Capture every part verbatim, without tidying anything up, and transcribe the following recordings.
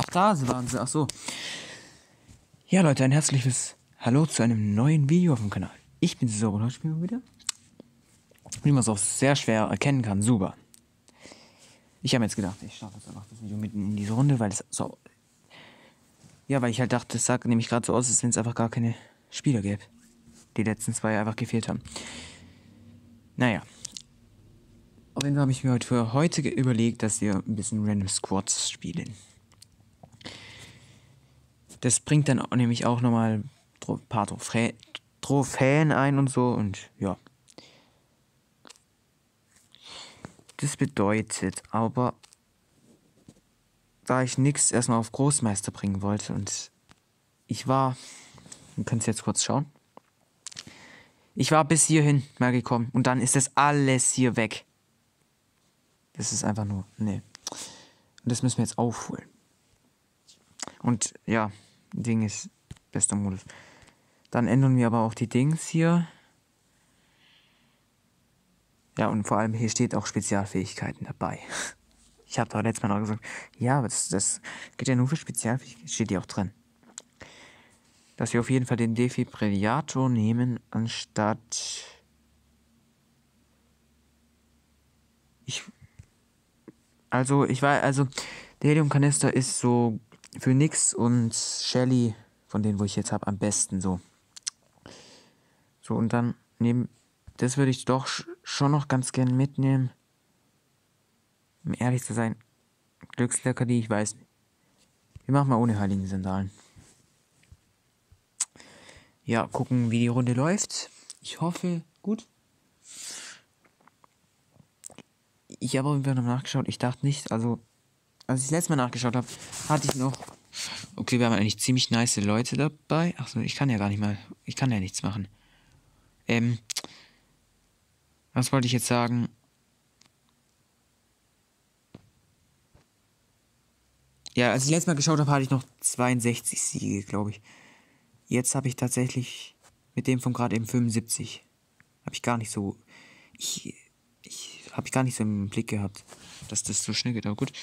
da waren sie. Ach so. Ja, Leute, ein herzliches Hallo zu einem neuen Video auf dem Kanal. Ich bin Cesaro und heute spielen wir wieder. Wie man es auch sehr schwer erkennen kann, super. Ich habe jetzt gedacht, ich starte jetzt einfach das Video mitten in diese Runde, weil es so... Ja, weil ich halt dachte, es sah nämlich gerade so aus, als wenn es einfach gar keine Spieler gäbe. Die letzten zwei einfach gefehlt haben. Naja. Auf jeden Fall habe ich mir heute für heute überlegt, dass wir ein bisschen Random Squads spielen. Das bringt dann nämlich auch nochmal ein paar Trophä Trophäen ein und so und ja. Das bedeutet aber, da ich nichts erstmal auf Großmeister bringen wollte und ich war, ihr könnt es jetzt kurz schauen, ich war bis hierhin mal gekommen und dann ist das alles hier weg. Das ist einfach nur, nee. Und das müssen wir jetzt aufholen. Und ja, Ding ist bester Modus. Dann ändern wir aber auch die Dings hier. Ja, und vor allem hier steht auch Spezialfähigkeiten dabei. Ich habe da letztes Mal noch gesagt, ja, aber das, das geht ja nur für Spezialfähigkeiten, steht hier auch drin. Dass wir auf jeden Fall den Defibrillator nehmen, anstatt... Ich... Also, ich war, also, der Heliumkanister ist so für Nix und Shelly, von denen, wo ich jetzt habe, am besten so. So, und dann nehmen, das würde ich doch schon noch ganz gern mitnehmen. Um ehrlich zu sein, Glücksleckerli, ich weiß nicht. Wir machen mal ohne heiligen Sandalen. Ja, gucken, wie die Runde läuft. Ich hoffe, gut. Ich habe irgendwie noch nachgeschaut. Ich dachte nicht, also, als ich das letzte Mal nachgeschaut habe, hatte ich noch... Okay, wir haben eigentlich ziemlich nice Leute dabei. Achso, ich kann ja gar nicht mal... Ich kann ja nichts machen. Ähm... Was wollte ich jetzt sagen? Ja, als ich letztes Mal geschaut habe, hatte ich noch zweiundsechzig Siege, glaube ich. Jetzt habe ich tatsächlich mit dem von gerade eben fünfundsiebzig. Habe ich gar nicht so... Ich... Ich habe ich gar nicht so im Blick gehabt, dass das so schnell geht, aber gut.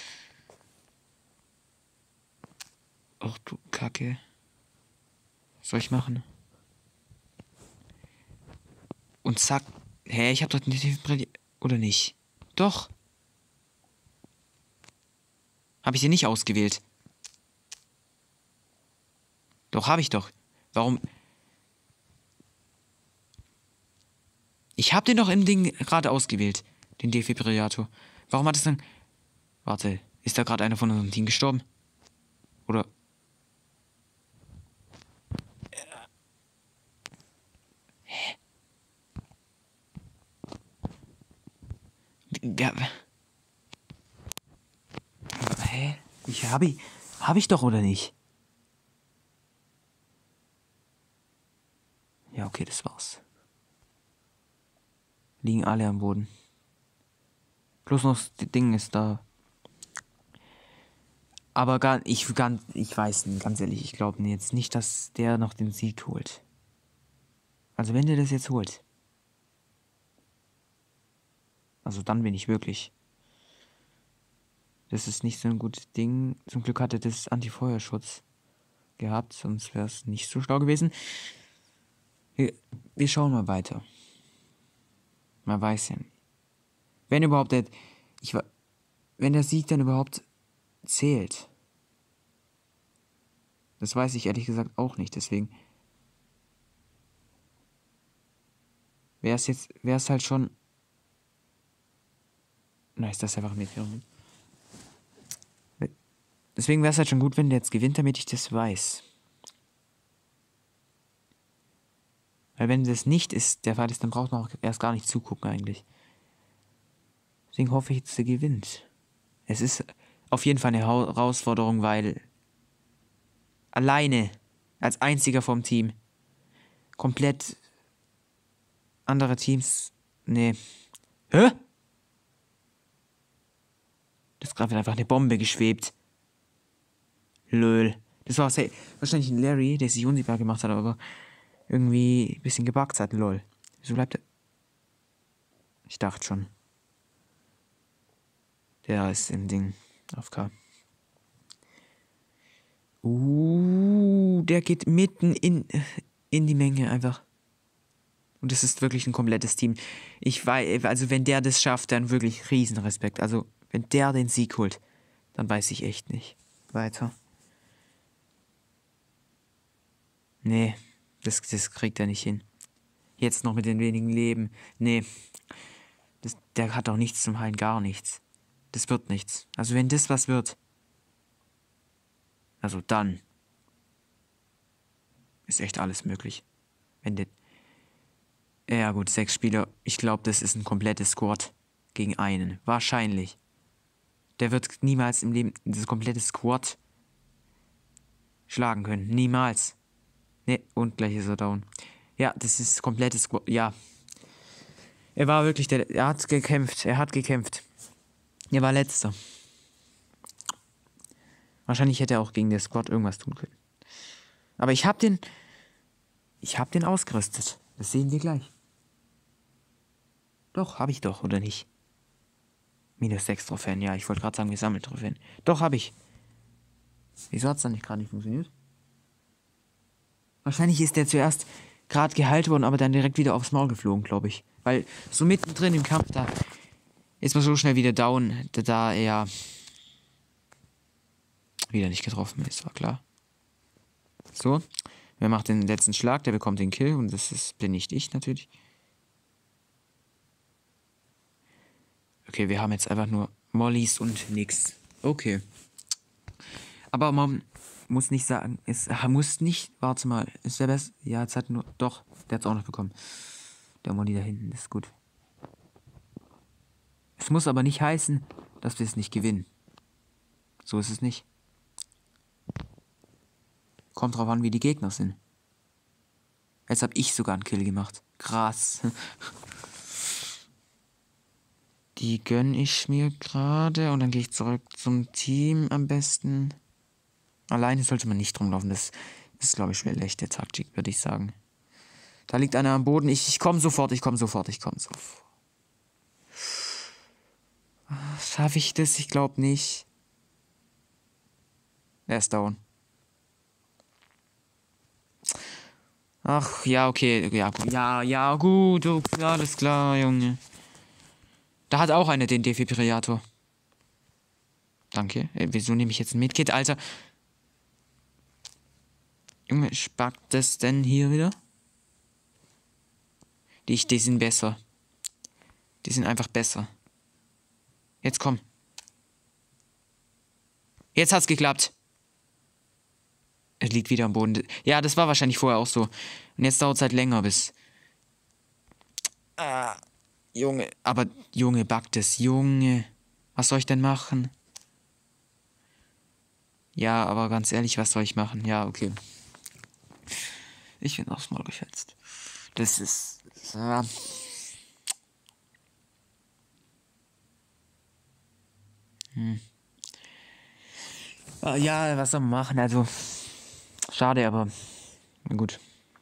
Ach du Kacke. Was soll ich machen? Und zack. Hä, ich habe dort nicht... Oder nicht? Doch. Habe ich sie nicht ausgewählt? Doch, habe ich doch. Warum... Ich habe den doch im Ding gerade ausgewählt. Den Defibrillator. Warum hat es dann... Warte, ist da gerade einer von unserem Team gestorben? Oder... Hä? Ja... Hä? Ich habe ich... Habe ich doch, oder nicht? Ja, okay, das war's. Liegen alle am Boden. Plus noch das Ding ist da. Aber gar, ich, ganz, ich weiß nicht, ganz ehrlich, ich glaube jetzt nicht, dass der noch den Sieg holt. Also wenn der das jetzt holt. Also dann bin ich wirklich. Das ist nicht so ein gutes Ding. Zum Glück hatte das Anti-Feuerschutz gehabt, sonst wäre es nicht so schlau gewesen. Wir, wir schauen mal weiter. Man weiß ja nicht. Wenn überhaupt der, ich war, wenn der Sieg dann überhaupt zählt. Das weiß ich ehrlich gesagt auch nicht, deswegen wäre es jetzt, wäre es halt schon, na, ist das einfach mit. Deswegen wäre es halt schon gut, wenn der jetzt gewinnt, damit ich das weiß. Weil wenn das nicht ist, der Fall ist, dann braucht man auch erst gar nicht zugucken eigentlich. Deswegen hoffe ich jetzt, der gewinnt. Es ist auf jeden Fall eine Herausforderung, weil alleine, als einziger vom Team, komplett andere Teams, nee. Hä? Das ist gerade einfach eine Bombe geschwebt. Lol. Das war wahrscheinlich ein Larry, der sich unsichtbar gemacht hat, aber irgendwie ein bisschen gebuggt hat. Lol. Wieso bleibt er? Ich dachte schon. Der ist im Ding. Auf K. Uh, der geht mitten in, in die Menge einfach. Und es ist wirklich ein komplettes Team. Ich weiß, also wenn der das schafft, dann wirklich Riesenrespekt. Also wenn der den Sieg holt, dann weiß ich echt nicht. Weiter. Nee, das, das kriegt er nicht hin. Jetzt noch mit den wenigen Leben. Nee, das, der hat auch nichts zum Heilen, gar nichts. Das wird nichts. Also wenn das was wird, also dann ist echt alles möglich. Wenn der, ja gut, sechs Spieler, ich glaube, das ist ein komplettes Squad gegen einen. Wahrscheinlich. Der wird niemals im Leben das komplette Squad schlagen können. Niemals. Ne, und gleich ist er down. Ja, das ist komplettes Squad. Ja. Er war wirklich der. Er hat gekämpft. Er hat gekämpft. Er war letzter. Wahrscheinlich hätte er auch gegen den Squad irgendwas tun können. Aber ich hab den. Ich hab den ausgerüstet. Das sehen wir gleich. Doch, hab ich doch, oder nicht? Minus sechs Trophäen. Ja, ich wollte gerade sagen, gesammelt Trophäen. Doch, hab ich. Wieso hat's dann nicht gerade nicht funktioniert? Wahrscheinlich ist der zuerst gerade geheilt worden, aber dann direkt wieder aufs Maul geflogen, glaube ich. Weil so mittendrin im Kampf, da ist man so schnell wieder down, da, da er wieder nicht getroffen ist, war klar. So, wer macht den letzten Schlag, der bekommt den Kill und das ist, bin nicht ich natürlich. Okay, wir haben jetzt einfach nur Mollys und nix. Okay. Aber man muss nicht sagen, es muss nicht, warte mal, ist der best? Ja, jetzt hat nur, doch, der hat's auch noch bekommen. Der Molly da hinten, ist gut. Es muss aber nicht heißen, dass wir es nicht gewinnen. So ist es nicht. Kommt drauf an, wie die Gegner sind. Jetzt habe ich sogar einen Kill gemacht. Krass. Die gönne ich mir gerade und dann gehe ich zurück zum Team am besten. Alleine sollte man nicht rumlaufen. Das ist, glaube ich, schlechte Taktik, würde ich sagen. Da liegt einer am Boden. Ich, ich komme sofort, ich komme sofort, ich komme sofort. Schaffe ich das? Ich glaube nicht. Er ist down. Ach, ja, okay. Ja, ja, ja, gut. Okay, alles klar, Junge. Da hat auch einer den Defibrillator. Danke. Äh, wieso nehme ich jetzt ein Medkit, Alter? Junge, spackt das denn hier wieder? Die, die sind besser. Die sind einfach besser. Jetzt komm. Jetzt hat's geklappt. Er liegt wieder am Boden. Ja, das war wahrscheinlich vorher auch so. Und jetzt dauert es halt länger bis... Ah, Junge. Aber, Junge, backt es. Junge. Was soll ich denn machen? Ja, aber ganz ehrlich, was soll ich machen? Ja, okay. Ich bin aufs Maul geschätzt. Das ist... Ja. Hm. Ja, was soll man machen? Also... Schade, aber... Na gut.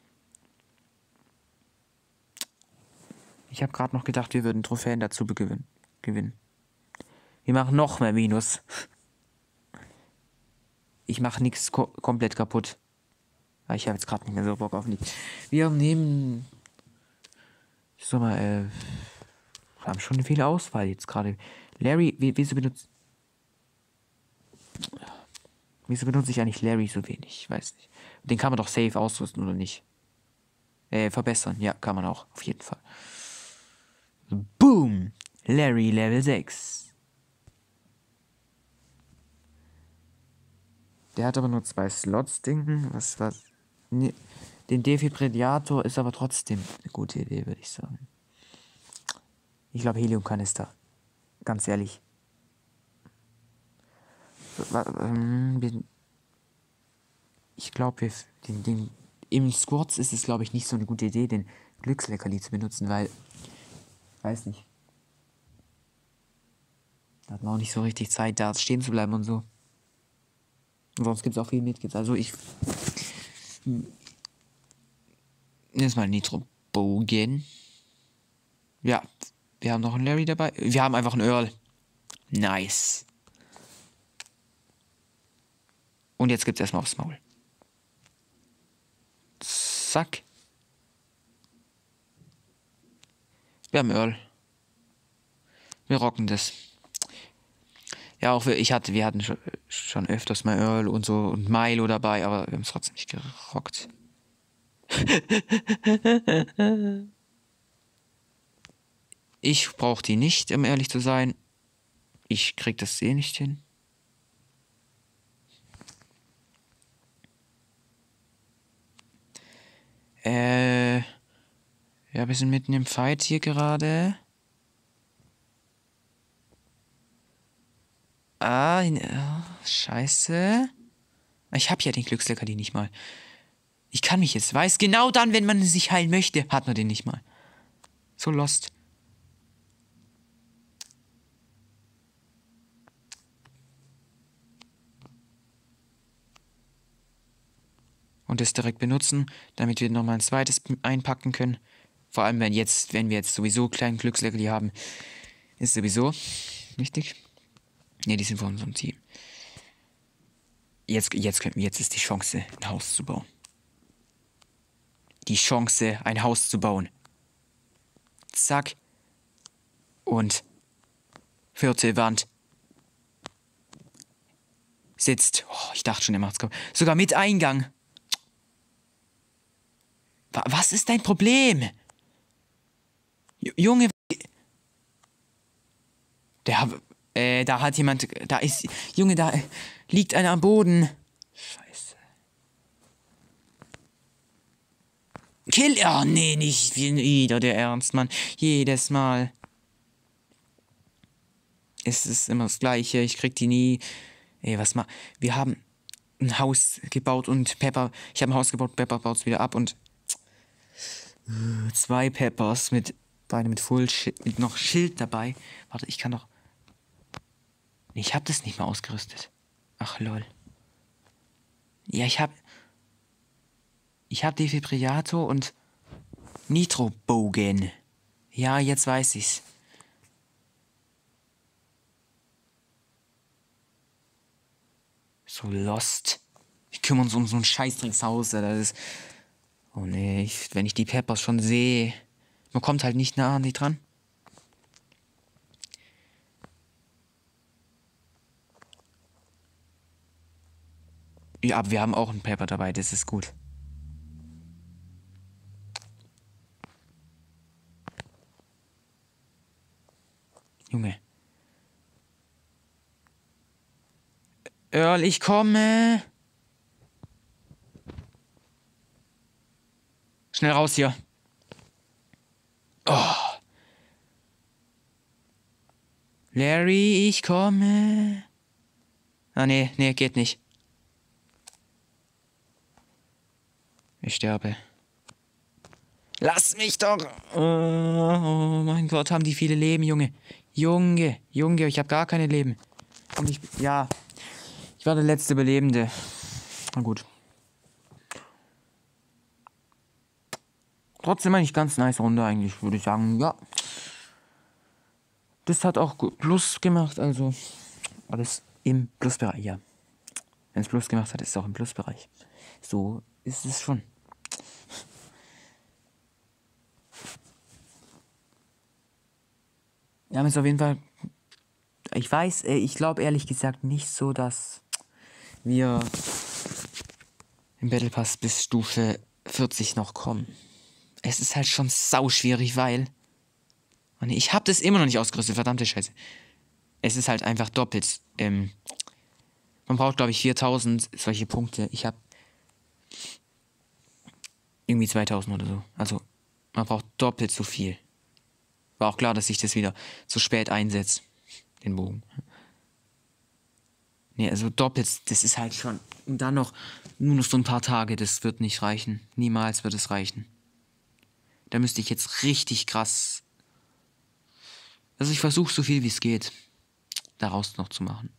Ich habe gerade noch gedacht, wir würden Trophäen dazu gewinnen. gewinnen. Wir machen noch mehr Minus. Ich mache nichts ko komplett kaputt. Aber ich habe jetzt gerade nicht mehr so Bock auf nichts. Wir nehmen... Ich sag mal, äh... Wir haben schon eine viele Auswahl jetzt gerade. Larry, wie, wieso benutzt... Wieso benutze ich eigentlich Larry so wenig? Ich weiß nicht. Den kann man doch safe ausrüsten, oder nicht? Äh, verbessern. Ja, kann man auch. Auf jeden Fall. Boom! Larry Level sechs. Der hat aber nur zwei Slots, denken. Was, was? Nee. Den Defibrillator ist aber trotzdem eine gute Idee, würde ich sagen. Ich glaube, Heliumkanister. Ganz ehrlich. Ich glaube, den, den, im Squads ist es, glaube ich, nicht so eine gute Idee, den Glücksleckerli zu benutzen, weil, weiß nicht. Da hat man auch nicht so richtig Zeit, da stehen zu bleiben und so. Und sonst gibt es auch viel Medkits. Also ich... Jetzt mal Nitro-Bogen. Ja, wir haben noch einen Larry dabei. Wir haben einfach einen Earl. Nice. Und jetzt gibt's erstmal aufs Maul. Zack. Wir haben Earl. Wir rocken das. Ja, auch wir, ich hatte, wir hatten schon, schon öfters mal Earl und so und Milo dabei, aber wir haben es trotzdem nicht gerockt. Ich brauche die nicht, um ehrlich zu sein. Ich krieg das eh nicht hin. Äh. Ja, wir sind mitten im Fight hier gerade. Ah, oh, scheiße. Ich hab ja den Glücksleckerli nicht mal. Ich kann mich jetzt weiß. Genau dann, wenn man sich heilen möchte, hat man den nicht mal. So lost. Und das direkt benutzen, damit wir nochmal ein zweites einpacken können. Vor allem, wenn jetzt, wenn wir jetzt sowieso kleinen Glücksleckerli haben, ist sowieso wichtig. Ne, die sind von unserem Team. Jetzt, jetzt, können, jetzt ist die Chance, ein Haus zu bauen. Die Chance, ein Haus zu bauen. Zack. Und vierte Wand. Sitzt. Oh, ich dachte schon, er macht's kaputt. Sogar mit Eingang. Was ist dein Problem? Junge. Der, äh, da hat jemand, da ist, Junge, da liegt einer am Boden. Scheiße. Kill, oh nee, nicht wieder der Ernst, Mann. Jedes Mal. Es ist immer das Gleiche, ich krieg die nie. Ey, was mal, wir haben ein Haus gebaut und Pepper, ich habe ein Haus gebaut, Pepper baut's wieder ab und zwei Peppers mit, beide mit Full Schild, mit noch Schild dabei. Warte, ich kann doch, nee, ich hab das nicht mal ausgerüstet. Ach, lol. Ja, ich hab, ich hab Defibrillator und Nitrobogen. Ja, jetzt weiß ich's. So lost. Wir kümmern uns um so ein Scheißdreckshaus. Das ist. Oh nee, ich, wenn ich die Peppers schon sehe. Man kommt halt nicht nah an die dran. Ja, aber wir haben auch einen Pepper dabei, das ist gut. Junge. Earl, ich komme. Schnell raus hier. Oh. Larry, ich komme. Ah, nee, nee, geht nicht. Ich sterbe. Lass mich doch. Oh, oh mein Gott, haben die viele Leben, Junge. Junge, Junge, ich habe gar keine Leben. Und ich, ja, ich war der letzte Überlebende. Na gut. Trotzdem eigentlich ganz nice Runde eigentlich, würde ich sagen. Ja. Das hat auch Plus gemacht, also alles im Plusbereich, ja. Wenn es Plus gemacht hat, ist es auch im Plusbereich. So ist es schon. Wir haben jetzt auf jeden Fall. Ich weiß, ich glaube ehrlich gesagt nicht so, dass wir im Battle Pass bis Stufe vierzig noch kommen. Es ist halt schon sau schwierig, weil. Oh nee, ich habe das immer noch nicht ausgerüstet, verdammte Scheiße. Es ist halt einfach doppelt. Ähm, man braucht, glaube ich, viertausend solche Punkte. Ich habe irgendwie zweitausend oder so. Also, man braucht doppelt so viel. War auch klar, dass sich das wieder zu spät einsetzt. Den Bogen. Nee, also doppelt, das ist halt schon. Und dann noch nur noch so ein paar Tage, das wird nicht reichen. Niemals wird es reichen. Da müsste ich jetzt richtig krass. Also ich versuche so viel wie es geht, daraus noch zu machen.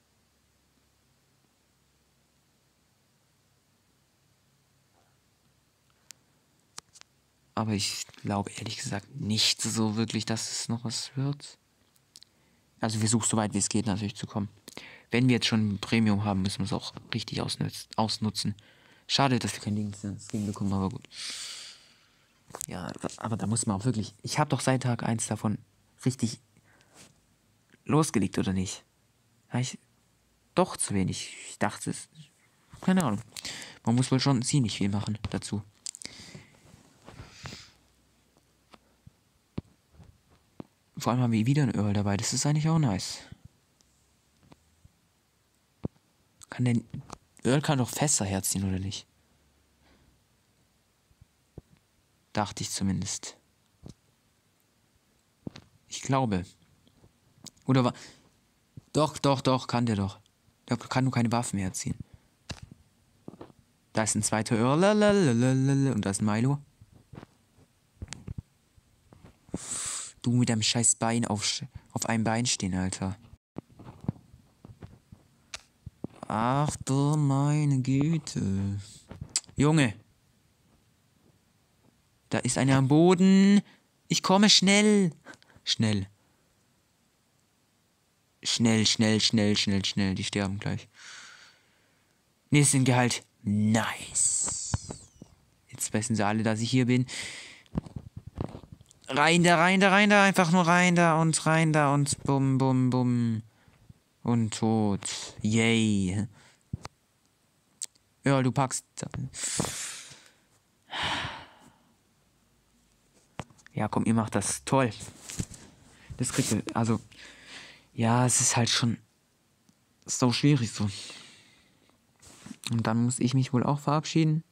Aber ich glaube ehrlich gesagt nicht so wirklich, dass es noch was wird. Also ich versuche so weit wie es geht natürlich zu kommen. wenn wir jetzt schon Premium haben, müssen wir es auch richtig ausnutz ausnutzen. Schade, dass wir kein Ding bekommen, aber gut. Ja, aber da muss man auch wirklich... Ich habe doch seit Tag eins davon richtig losgelegt, oder nicht? Habe ich doch zu wenig. Ich dachte es... Keine Ahnung. Man muss wohl schon ziemlich viel machen dazu. Vor allem haben wir wieder einen Earl dabei. Das ist eigentlich auch nice. Kann der... Earl kann doch Fässer herziehen, oder nicht? Dachte ich zumindest. Ich glaube. Oder war... Doch, doch, doch, kann der doch. Der kann nur keine Waffen mehr ziehen. Da ist ein zweiter Earl. Lalalala, und da ist ein Milo. Du mit deinem scheiß Bein auf, auf einem Bein stehen, Alter. Ach du meine Güte. Junge. Da ist einer am Boden. Ich komme schnell. Schnell. Schnell, schnell, schnell, schnell, schnell. Die sterben gleich. Nächsten Gehalt. Nice. Jetzt wissen sie alle, dass ich hier bin. Rein da, rein da, rein da. Einfach nur rein da und rein da und bum, bum, bum. Und tot. Yay. Ja, du packst. Ja, komm, ihr macht das. Toll. Das kriegt ihr. Also. Ja, es ist halt schon so schwierig so. Und dann muss ich mich wohl auch verabschieden.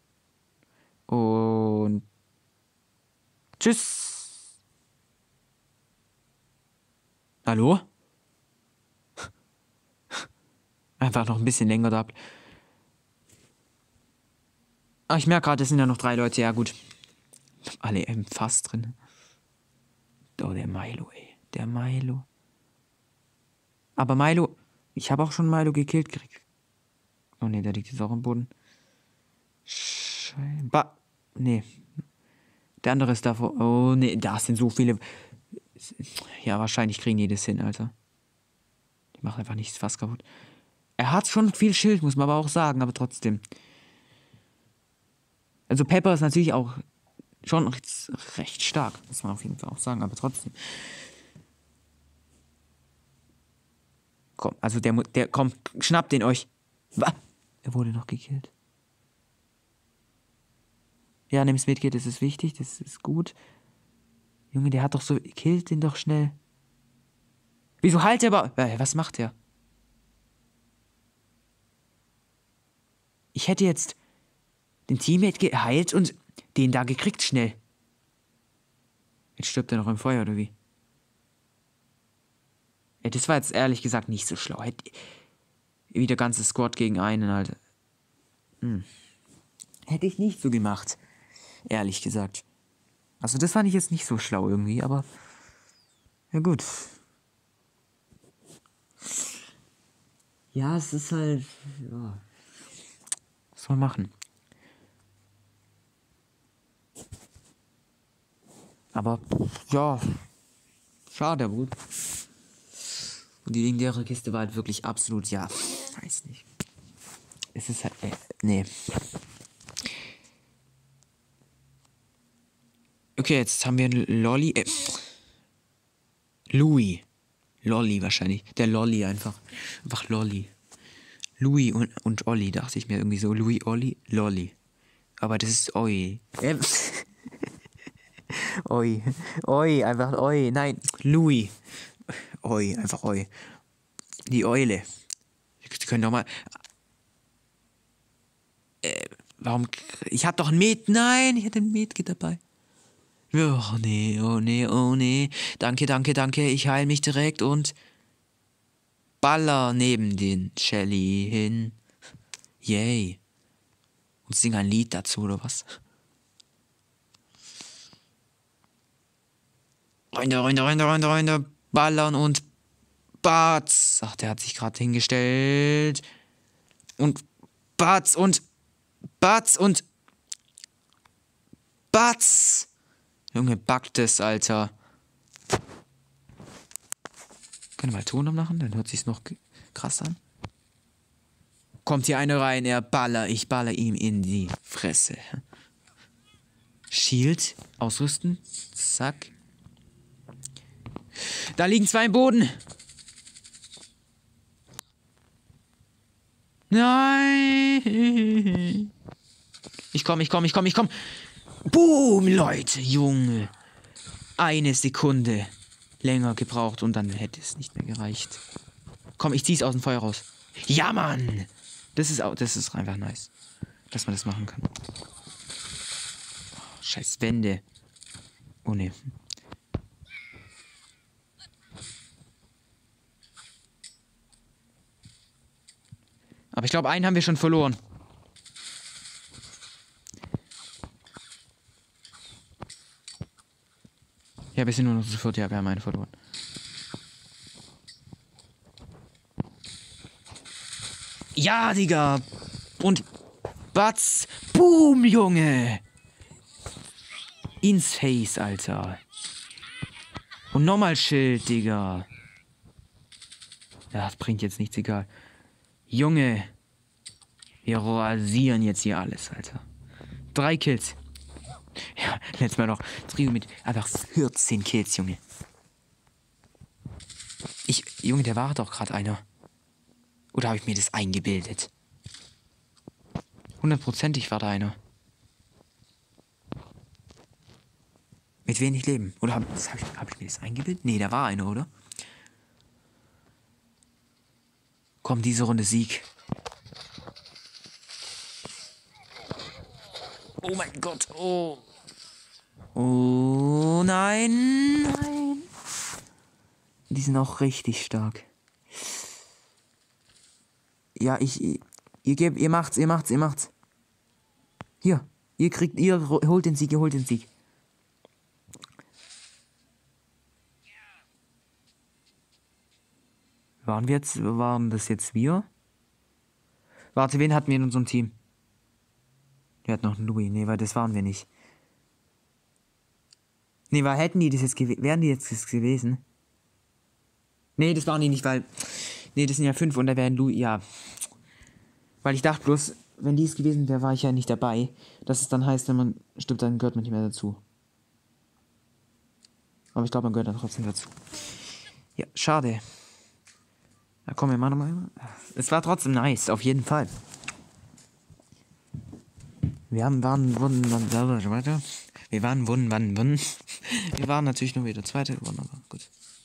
Und tschüss. Hallo? Einfach noch ein bisschen länger da. Ah, ich merke gerade, es sind ja noch drei Leute. Ja, gut. Alle im Fass drin. Oh, der Milo, ey. Der Milo. Aber Milo, ich habe auch schon Milo gekillt gekriegt. Oh ne, der liegt jetzt auch am Boden. Scheinbar. Nee. Der andere ist davor. Oh ne, da sind so viele. Ja, wahrscheinlich kriegen die das hin, Alter. Die machen einfach nichts fast kaputt. Er hat schon viel Schild, muss man aber auch sagen, aber trotzdem. Also Pepper ist natürlich auch schon recht, recht stark, muss man auf jeden Fall auch sagen, aber trotzdem. Komm, also der, der, komm, schnappt den euch. Was? Er wurde noch gekillt. Ja, nimm's mit, geht, das ist wichtig, das ist gut. Junge, der hat doch so, killt den doch schnell. Wieso halt er aber, äh, was macht er? Ich hätte jetzt den Teammate geheilt und den da gekriegt schnell. Jetzt stirbt er noch im Feuer, oder wie? Ja, das war jetzt ehrlich gesagt nicht so schlau. Hätte wieder ganze Squad gegen einen, Alter. Hm. Hätte ich nicht so gemacht. Ehrlich gesagt. Also das fand ich jetzt nicht so schlau irgendwie, aber ja gut. Ja, es ist halt... Ja. Was soll man machen? Aber ja, schade, aber gut. Und die legendäre Kiste war halt wirklich absolut, ja, weiß nicht. Es ist halt, äh, nee. Okay, jetzt haben wir einen Lolli, äh, Louis. Lolli wahrscheinlich. Der Lolli einfach. Einfach Lolli. Louis und, und Olli, dachte ich mir irgendwie so. Louis, Olli, Lolli. Aber das ist Oi. Ähm. Oi. Oi, einfach Oi. Nein, Louis. Oi, einfach Oi. Die Eule. Sie können doch mal... Äh, warum... Ich hab doch ein Met... Nein, ich hatte ein Medkit dabei. Oh nee, oh nee, oh nee. Danke, danke, danke. Ich heile mich direkt und... Baller neben den Shelly hin. Yay. Und sing ein Lied dazu, oder was? Runter, runter, runter, runter, runter. Ballern und... Batz. Ach, der hat sich gerade hingestellt. Und... Batz und... Batz und... Batz. Junge, backt es, Alter. Können wir mal Ton machen? Dann hört sich's noch krass an. Kommt hier einer rein, er baller, ich baller ihm in die Fresse. Shield, ausrüsten, zack. Da liegen zwei im Boden. Nein. Ich komm, ich komm, ich komm, ich komm. Boom, Leute, Junge. Eine Sekunde länger gebraucht und dann hätte es nicht mehr gereicht. Komm, ich zieh's aus dem Feuer raus. Ja, Mann. Das ist, auch, das ist einfach nice, dass man das machen kann. Oh, scheiß Wände. Oh, ne. Aber ich glaube, einen haben wir schon verloren. Ja, wir sind nur noch zu viert. Ja, wir haben einen verloren. Ja, Digga. Und Batz. Boom, Junge. Ins Face, Alter. Und nochmal Schild, Digga. Ja, das bringt jetzt nichts, egal. Junge. Wir rasieren jetzt hier alles, Alter. Drei Kills. Ja, letztes Mal noch Trio mit einfach vierzehn Kills, Junge. Ich, Junge, der war doch gerade einer. Oder habe ich mir das eingebildet? Hundertprozentig war da einer. Mit wenig Leben. Oder habe hab ich, hab ich mir das eingebildet? Nee, da war einer, oder? Komm, diese Runde Sieg. Oh mein Gott, oh. Oh nein, nein. Die sind auch richtig stark. Ja, ich, ihr, ihr, ihr macht's, ihr macht's, ihr macht's. Hier, ihr kriegt, ihr holt den Sieg, ihr holt den Sieg. Waren wir jetzt, waren das jetzt wir? Warte, wen hatten wir in unserem Team? Wir hatten noch einen Louis. Nee, weil das waren wir nicht. Nee, weil hätten die das jetzt gewesen, wären die jetzt das gewesen? Nee, das waren die nicht, weil, nee, das sind ja fünf und da wären Louis, ja. Weil ich dachte bloß, wenn die es gewesen wäre, war ich ja nicht dabei. Dass es dann heißt, wenn man stirbt, dann gehört man nicht mehr dazu. Aber ich glaube, man gehört dann trotzdem dazu. Ja, schade. Ja, komm, wir machen nochmal. Es war trotzdem nice, auf jeden Fall. Wir haben, waren, wurden, weiter. Wir waren, wurden, wann, wann. Wir waren natürlich nur wieder Zweite geworden, aber gut.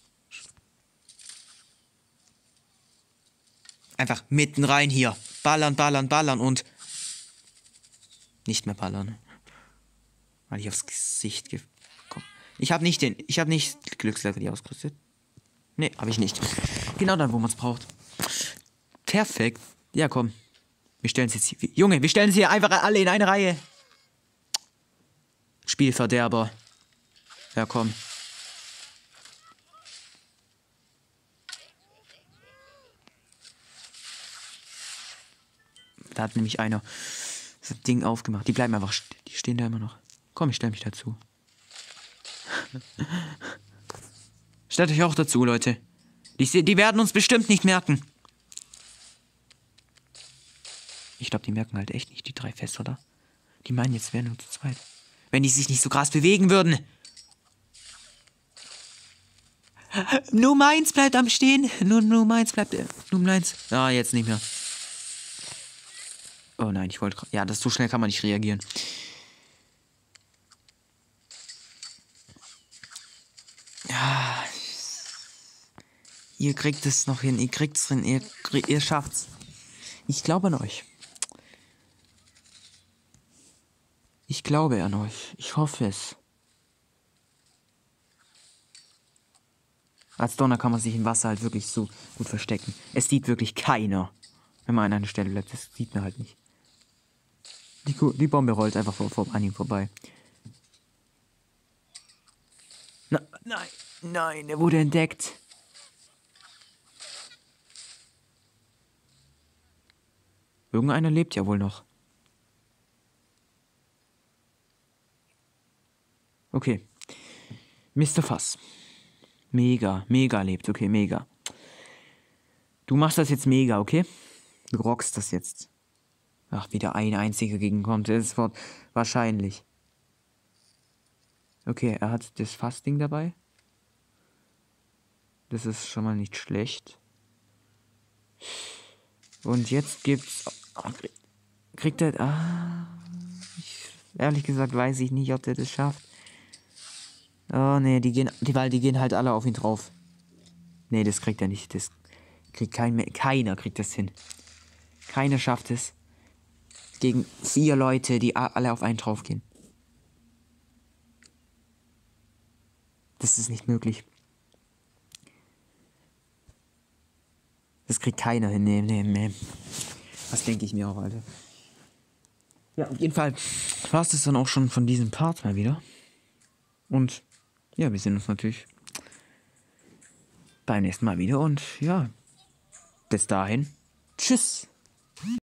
Einfach mitten rein hier. Ballern, ballern, ballern und nicht mehr ballern. Weil ich aufs Gesicht gekommen. Ich habe nicht den, ich habe nicht Glückslevel ausgerüstet. Nee, habe ich nicht. Genau dann, wo man es braucht. Perfekt. Ja, komm. Wir stellen es jetzt hier. Junge, wir stellen es hier einfach alle in eine Reihe. Spielverderber. Ja, komm. Da hat nämlich einer das Ding aufgemacht. Die bleiben einfach, die stehen da immer noch. Komm, ich stelle mich dazu. Stellt euch auch dazu, Leute. Die, die werden uns bestimmt nicht merken. Ich glaube, die merken halt echt nicht, die drei Fest, oder? Die meinen, jetzt wären nur zu zweit. Wenn die sich nicht so krass bewegen würden. Nur meins bleibt am Stehen. Nur, nur meins bleibt. Äh, nur meins. Ah, jetzt nicht mehr. Oh nein, ich wollte. Ja, das so schnell kann man nicht reagieren. Ja. Ihr kriegt es noch hin. Ihr kriegt es drin. Ihr, ihr schafft's. Ich glaube an euch. Ich glaube an euch. Ich hoffe es. Als Donner kann man sich im Wasser halt wirklich so gut verstecken. Es sieht wirklich keiner, wenn man an einer Stelle bleibt. Das sieht man halt nicht. Die, die Bombe rollt einfach vor, vor, an ihm vorbei. Na, nein, nein, er wurde entdeckt. Irgendeiner lebt ja wohl noch. Okay. Mister Fass. Mega, mega lebt. Okay, mega. Du machst das jetzt mega, okay? Du rockst das jetzt. Ach, wieder ein einziger gegenkommt. Das wird wahrscheinlich. Okay, er hat das Fasting dabei. Das ist schon mal nicht schlecht. Und jetzt gibt's... Oh, kriegt er... Ah, ich, ehrlich gesagt weiß ich nicht, ob der das schafft. Oh, nee, die gehen... Die, weil die gehen halt alle auf ihn drauf. Nee, das kriegt er nicht. Das kriegt kein mehr... Keiner kriegt das hin. Keiner schafft es. Gegen vier Leute, die alle auf einen draufgehen. Das ist nicht möglich. Das kriegt keiner hin. Nee, nee, nee. Was denke ich mir auch, Alter. Ja, auf jeden Fall war es das dann auch schon von diesem Part mal wieder. Und ja, wir sehen uns natürlich beim nächsten Mal wieder. Und ja, bis dahin. Tschüss.